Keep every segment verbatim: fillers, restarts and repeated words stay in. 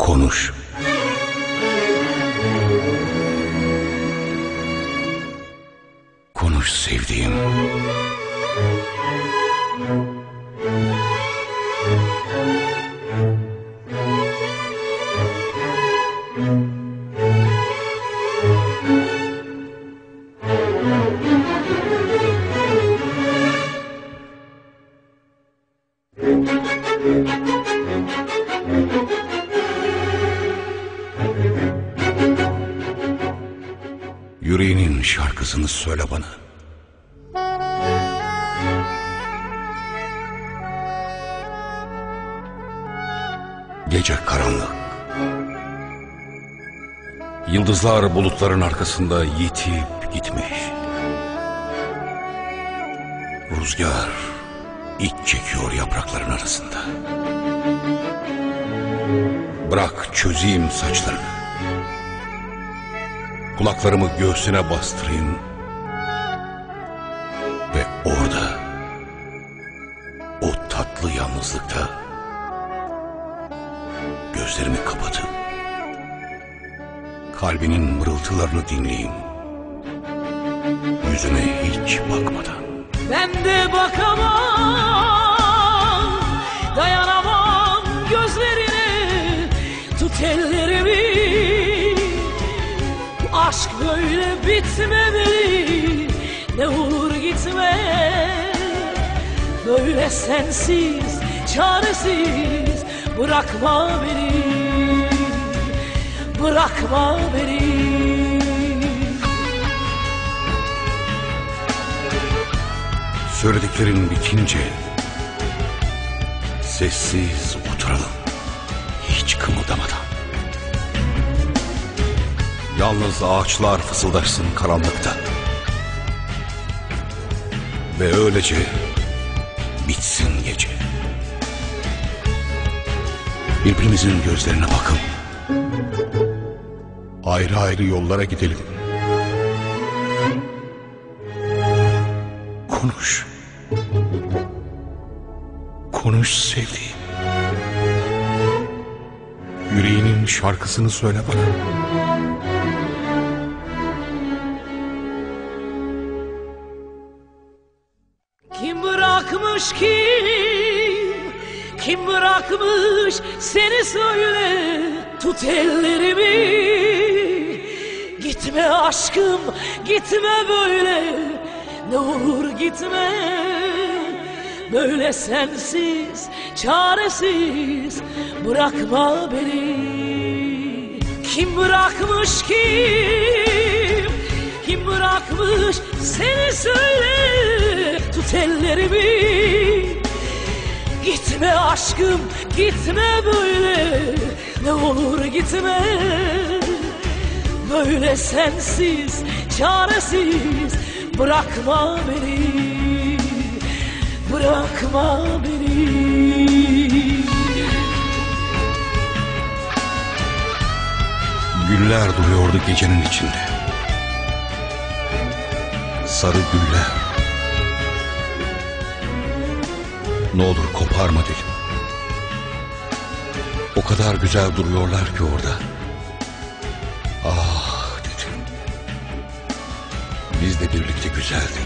Konuş. Konuş sevdiğim. Yüreğinin şarkısını söyle bana. Gece karanlık. Yıldızlar bulutların arkasında yitip gitmiş. Rüzgar iç çekiyor yaprakların arasında. Bırak çözeyim saçlarını. Kulaklarımı göğsüne bastırayım ve orada, o tatlı yalnızlıkta gözlerimi kapatıp kalbinin mırıltılarını dinleyeyim, yüzüme hiç bakmadan. Ben de bakamam, dayanamam gözlerine, tut ellerimi. Aşk böyle bitmemeli, ne olur gitme. Böyle sensiz, çaresiz bırakma beni, bırakma beni. Söylediklerin bitince sessiz oturalım, hiç kımıldamadan. Yalnız ağaçlar fısıldaşsın karanlıkta. Ve öylece bitsin gece. Birbirimizin gözlerine bakın. Ayrı ayrı yollara gidelim. Konuş. Konuş sevdiğim. Yüreğinin şarkısını söyle bana. Kim bırakmış kim, kim bırakmış seni söyle, tut ellerimi. Gitme aşkım, gitme böyle, ne olur gitme. Böyle sensiz, çaresiz bırakma beni. Kim bırakmış kim, kim bırakmış seni söyle, tut ellerimi. Gitme aşkım, gitme böyle, ne olur gitme. Böyle sensiz, çaresiz bırakma beni, bırakma beni. Güller duruyordu gecenin içinde. Sarı güller. Ne olur koparma dedim. O kadar güzel duruyorlar ki orada. Ah dedim. Biz de birlikte güzeldik.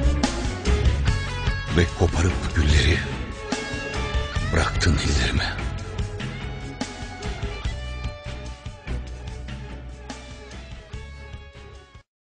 Ve koparıp gülleri bıraktın ellerime.